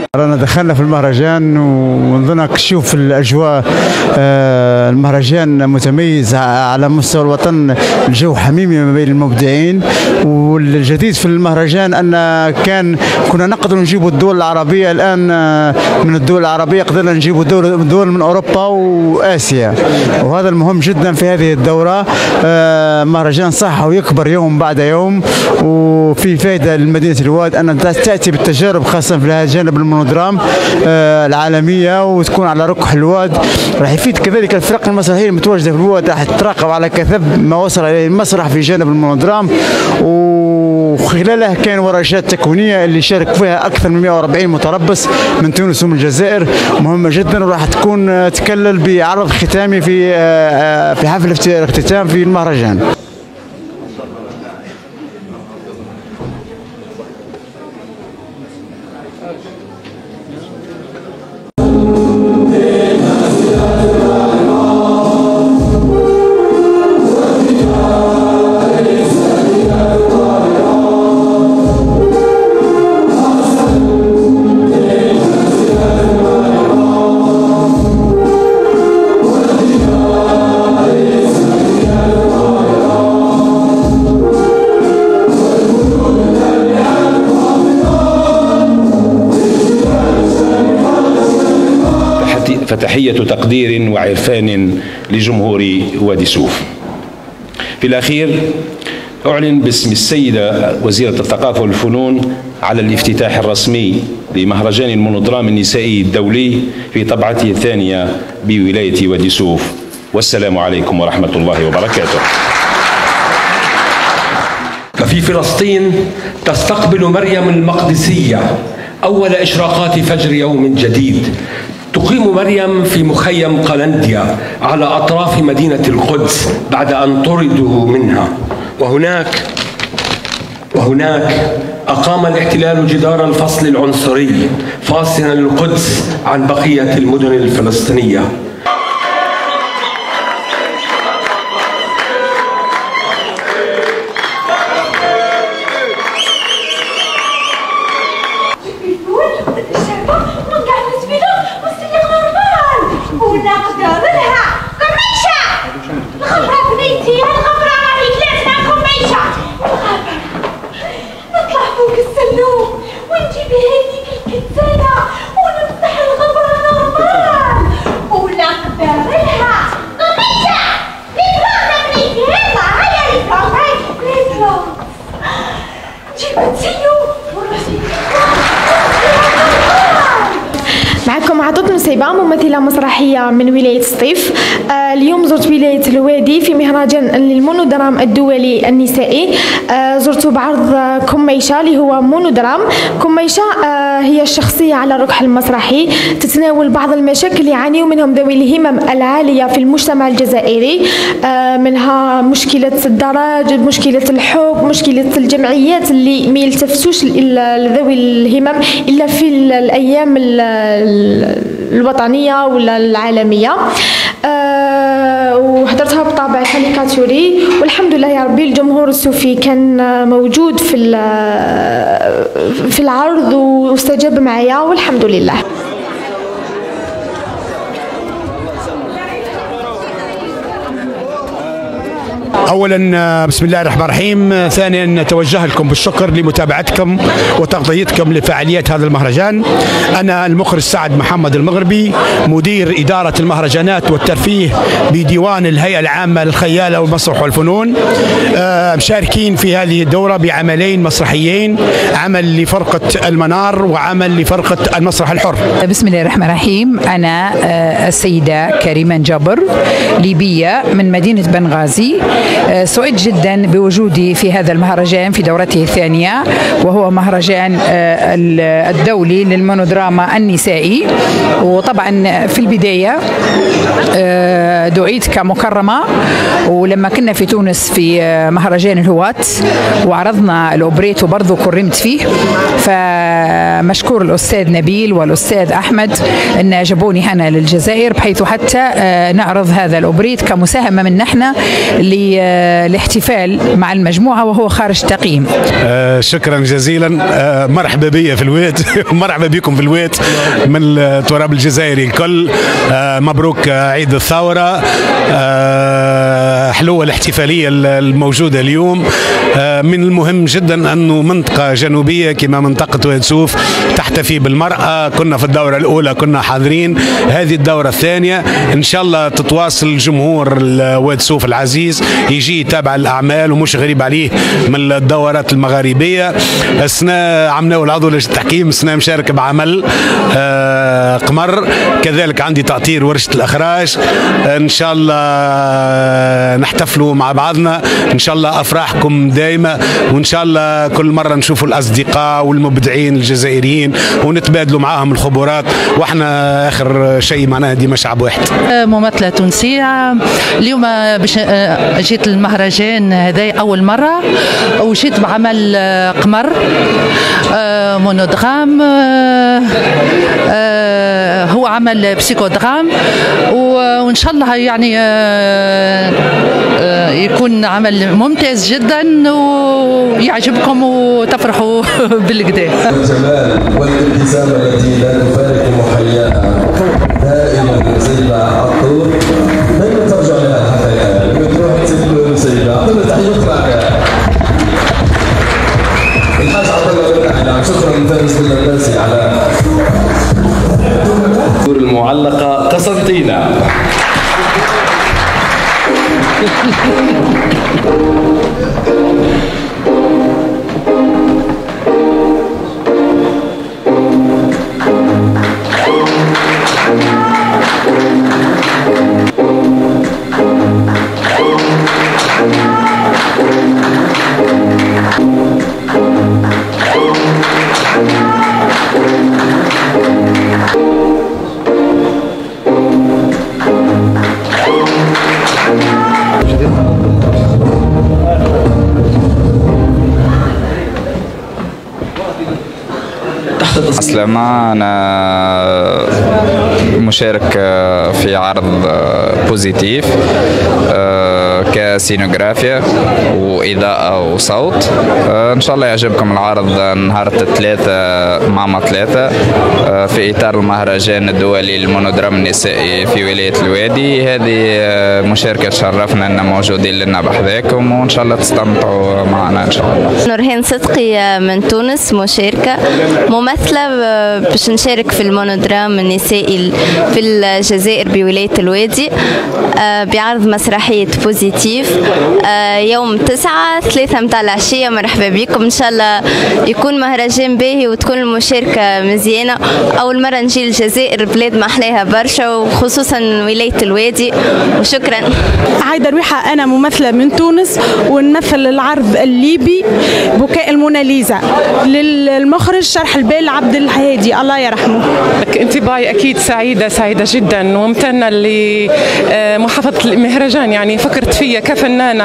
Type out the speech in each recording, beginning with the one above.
رانا دخلنا في المهرجان ونظن نشوف الاجواء. المهرجان متميز على مستوى الوطن، الجو حميمي ما بين المبدعين. والجديد في المهرجان ان كنا نقدر نجيبوا الدول العربيه، الان من الدول العربيه قدرنا نجيبوا دول من اوروبا واسيا، وهذا المهم جدا في هذه الدوره. مهرجان صح ويكبر يوم بعد يوم، وفي فائده لمدينه الواد ان تاتي بالتجارب خاصه في هذا الجانب المونودرام العالميه، وتكون على ركح الواد. راح يفيد كذلك الفرق المسرحيه المتواجده في الواد، راح تتراقب على كثب ما وصل اليه المسرح في جانب المونودرام، وخلالها كان ورشات تكوينيه اللي شارك فيها اكثر من 140 متربص من تونس ومن الجزائر، مهمه جدا. وراح تكون تكلل بعرض ختامي في حفل الاختتام في المهرجان. فتحية تقدير وعرفان لجمهور وادي سوف. في الأخير أعلن باسم السيدة وزيرة الثقافة والفنون على الافتتاح الرسمي لمهرجان المونودرام النسائي الدولي في طبعته الثانية بولاية وادي سوف، والسلام عليكم ورحمة الله وبركاته. ففي فلسطين تستقبل مريم المقدسية أول إشراقات فجر يوم جديد. تقيم مريم في مخيم قلنديا على أطراف مدينة القدس بعد أن طردوا منها، وهناك أقام الاحتلال جدار الفصل العنصري فاصلا القدس عن بقية المدن الفلسطينية. معكم عطوط نسيبة، ممثلة مسرحية من ولاية سطيف. اليوم زرت ولاية الوادي في مهرجان المونودرام الدولي النسائي. زرت بعرض كميشة اللي هو مونودرام. كميشة هي الشخصية على الركح المسرحي، تتناول بعض المشاكل يعاني منهم ذوي الهمم العالية في المجتمع الجزائري، منها مشكلة الدرج، مشكلة الحب، مشكلة الجمعيات اللي ما يلتفتوش لذوي الهمم إلا في الأيام الوطنية ولا العالمية. وحضرتها بطابع كاريكاتوري، والحمد لله يا ربي الجمهور السوفي كان موجود في العرض واستجاب معايا والحمد لله. اولا بسم الله الرحمن الرحيم. ثانيا نتوجه لكم بالشكر لمتابعتكم وتغطيتكم لفعاليات هذا المهرجان. انا المخرج سعد محمد المغربي، مدير اداره المهرجانات والترفيه بديوان الهيئه العامه للخياله والمسرح والفنون. مشاركين في هذه الدوره بعملين مسرحيين، عمل لفرقه المنار وعمل لفرقه المسرح الحر. بسم الله الرحمن الرحيم. انا السيده كريمه جابر، ليبيه من مدينه بنغازي. سعيد جدا بوجودي في هذا المهرجان في دورته الثانية، وهو مهرجان الدولي للمونودراما النسائي. وطبعا في البداية دعيت كمكرمة، ولما كنا في تونس في مهرجان الهوات وعرضنا الأوبريت وبرضه كرمت فيه، فمشكور الأستاذ نبيل والأستاذ أحمد أن جابوني هنا للجزائر بحيث حتى نعرض هذا الأوبريت كمساهمة من نحن الاحتفال مع المجموعة وهو خارج تقييم. شكرا جزيلا. مرحبا بي في الويت مرحبا بكم في الويت من التراب الجزائري الكل. مبروك عيد الثورة. حلوة الاحتفالية الموجودة اليوم. من المهم جدا أنه منطقة جنوبية كما منطقة واد سوف تحتفي بالمرأة. كنا في الدورة الأولى كنا حاضرين، هذه الدورة الثانية إن شاء الله تتواصل جمهور واد سوف العزيز يجي يتابع الأعمال ومش غريب عليه من الدورات المغاربية. السنة عملنا العضو لجنة التحكيم، السنة مشارك بعمل قمر، كذلك عندي تأطير ورشة الأخراج. إن شاء الله نحتفلوا مع بعضنا، إن شاء الله أفراحكم دائمة، وإن شاء الله كل مرة نشوفوا الأصدقاء والمبدعين الجزائريين ونتبادلوا معاهم الخبرات، وإحنا آخر شيء معناها ديما شعب واحد. ممثلة تونسية اليوم باش جيت المهرجان هذا أول مرة، وجيت بعمل قمر مونودرام، هو عمل بسيكودرام، وإن شاء الله يعني يكون عمل ممتاز جدا ويعجبكم وتفرحوا بالكدا. الجمال والابتسامة التي لا تفارق محياها دائما سيدة عطور، دائما ترجع لها حتى الآن تروح تسيب سيدة عطور. تحية أخرى الحاج عبد الله بن أحلام. شكرا فارس باللباسي على الدور المعلقة قسنطينة. أسلمة، أنا مشارك في عرض بوزيتيف كسينوغرافيا وإضاءة وصوت. إن شاء الله يعجبكم العرض نهار الثلاثاء مع ثلاثة في إطار المهرجان الدولي للمونودرام النسائي في ولاية الوادي. هذه مشاركة تشرفنا أن موجودين لنا بحذاكم، وإن شاء الله تستمتعوا معنا إن شاء الله. نورهان صدقي من تونس، مشاركة ممثلة باش نشارك في المونودرام النسائي في الجزائر بولاية الوادي بعرض مسرحية بوزيتيف يوم 9/3 متاع العشية. مرحبا بكم، إن شاء الله يكون مهرجان باهي وتكون المشاركة مزيانة. أول مرة نجي الجزائر، بلاد ما أحلاها برشا وخصوصا ولاية الوادي. وشكرا. عايدة رويحة، أنا ممثلة من تونس ونمثل العرض الليبي بكاء الموناليزا للمخرج شرح البال عبد الهادي الله يرحمه. انطباعي أكيد سعيدة جدا وممتنة لمحافظة المهرجان، يعني فكرت فيا كفنانة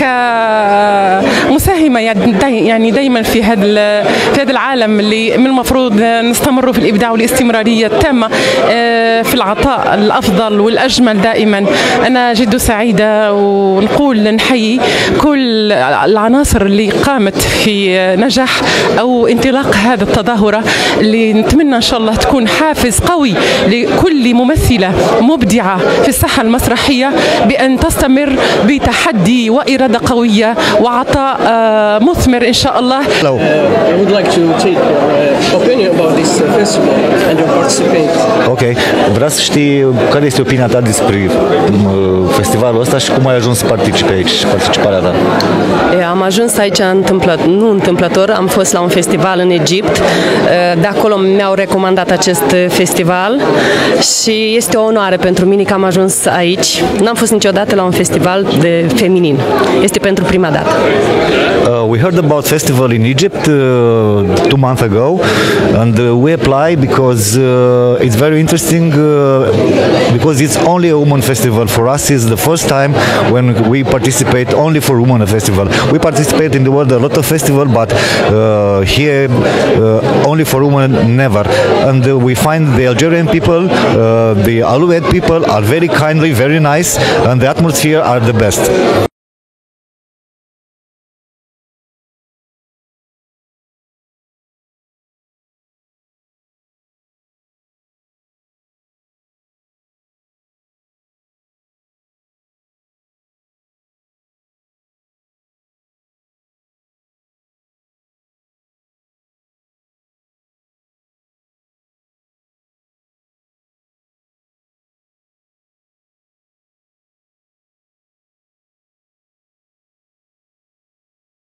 كمساهمة يعني دايما في هذا العالم اللي من المفروض نستمر في الإبداع والاستمرارية التامة في العطاء الأفضل والأجمل دائما. أنا جد سعيدة، ونقول نحيي كل العناصر اللي قامت في نجاح أو انطلاق هذا التظاهرة اللي نتمنى إن شاء الله تكون حافز قوي لكل ممثلة مبدعة في الساحة المسرحية بأن تستمر بتحدي وإرادة قوية وعطاء مثمر إن شاء الله. I would like to take your opinion about this festival and your participate. Ok, vreau să știi care este opinia ta despre festivalul ăsta și cum ai ajuns să participi aici și participarea ta. Am ajuns aici nu întâmplător, am fost la un festival în Egipt, de acolo mi-au recomandat acest festival și este o onoare pentru mine că am ajuns aici. N-am fost niciodată la un festival de feminin, este pentru prima dată. We heard about festival in Egypt 2 months ago, and we apply because it's very interesting because it's only a woman festival. For us, it's the first time when we participate only for women festival. We participate in the world a lot of festival, but here only for women never. And we find the Algerian people, the Alouette people are very kindly, very nice, and the atmosphere are the best.